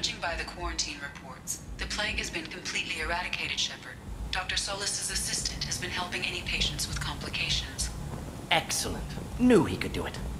Judging by the quarantine reports, the plague has been completely eradicated, Shepard. Dr. Solis's assistant has been helping any patients with complications. Excellent. Knew he could do it.